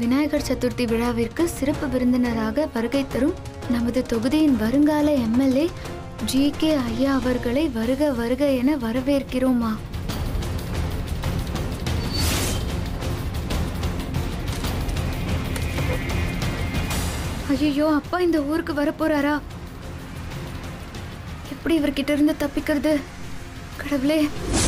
விநாயகர் சதுர்த்தி விழாவிற்கு சிறப்பு விருந்தினராக வருகை தரும் நமது தொகுதியின் வருங்கால எம்எல்ஏ ஜி.கே. ஐயா அவர்களை வருக வருக என வரவேற்கிறோமா. ஐயோ, அப்பா இந்த ஊருக்கு வரப்போறாரா? எப்படி இவர்கிட்ட இருந்து தப்பிக்கிறது? கடவுளே.